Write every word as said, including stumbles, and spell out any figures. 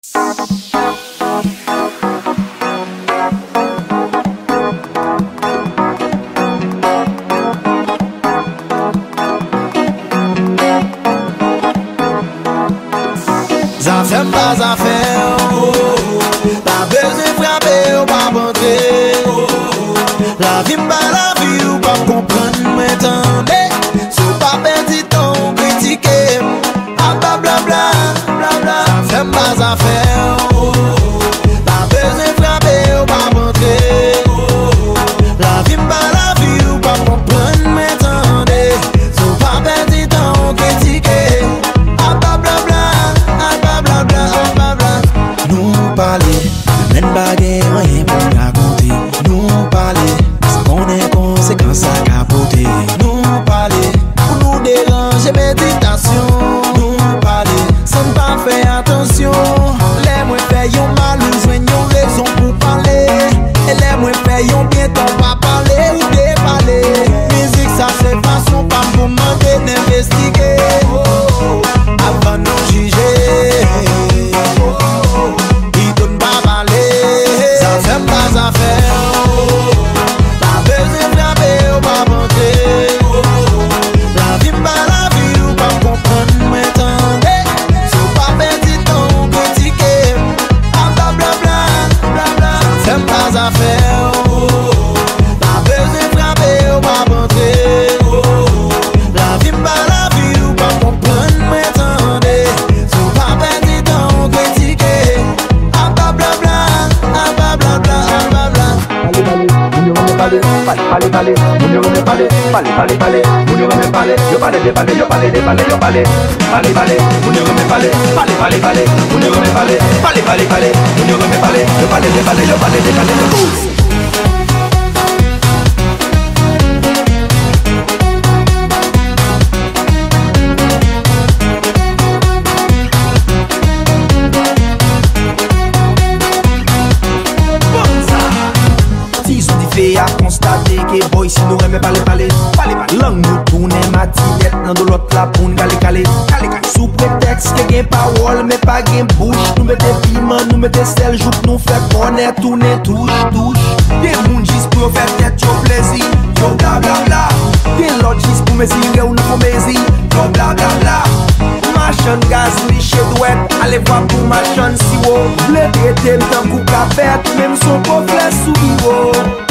Ça fait pas affaire, pas besoin de frapper ou pas rentrer. La vie m'a la vie ou pas comprendre, m'entendez. Sous pas perdu ton critiquer, ah bla bla bla bla bla. Ça fait pas affaire, pas besoin de frapper ou pas rentrer. La vie m'a la vie ou pas comprendre, m'entendez. Sous pas perdu ton critiquer, ah bla bla bla. Nous parler, même baguette, rien pour raconter. Nous parler, parce qu'on est conséquences à capoter. Nous parler, pour nous déranger, méditation. Nous parler, sans pas faire attention. Les moins payons mal, nous joignons raison pour parler. Et les moins payons bien, t'en pas parler ou déballer. Musique, ça c'est façon, pas pour demander d'investiguer. Avant de nous juger. Ça fait pas besoin de frapper ou pas rentrer. La vie pas la vie ou pas comprendre, m'entendez. Sous pas perdu ton critiquer, ah bla bla bla bla bla. Ça fait pas affaire, pas besoin de frapper ou pas rentrer. La vie pas la vie ou pas comprendre, m'entendez. Sous pas perdu ton critiquer, ah bla bla bla ah bla bla bla. Pale, pale, pale, munyo me pale, pale, pale, pale, munyo me pale, yo pale, de pale, yo pale, de pale, yo pale, pale, pale, munyo me pale, pale, pale, pale, munyo me pale, pale, pale, pale, munyo me pale, yo pale, de pale, yo pale, de pale, yo pale. A constater que boy si nous remet parler parler langue nous tourne matinette dans de l'autre la pour nous caler caler sous prétexte que gen parole mais pas gen bouche nous mettez piment nous mettez sel joue nous fait connaître tourner touche touche des moun juste pour faire tête yo plaisir yo bla bla bla des l'autre juste pour mesurer ou nous pour mesurer yo bla bla bla machin gaz liché douette allez voir pour machin si wo blé traiter tant coup café même son pauvre sous biwo.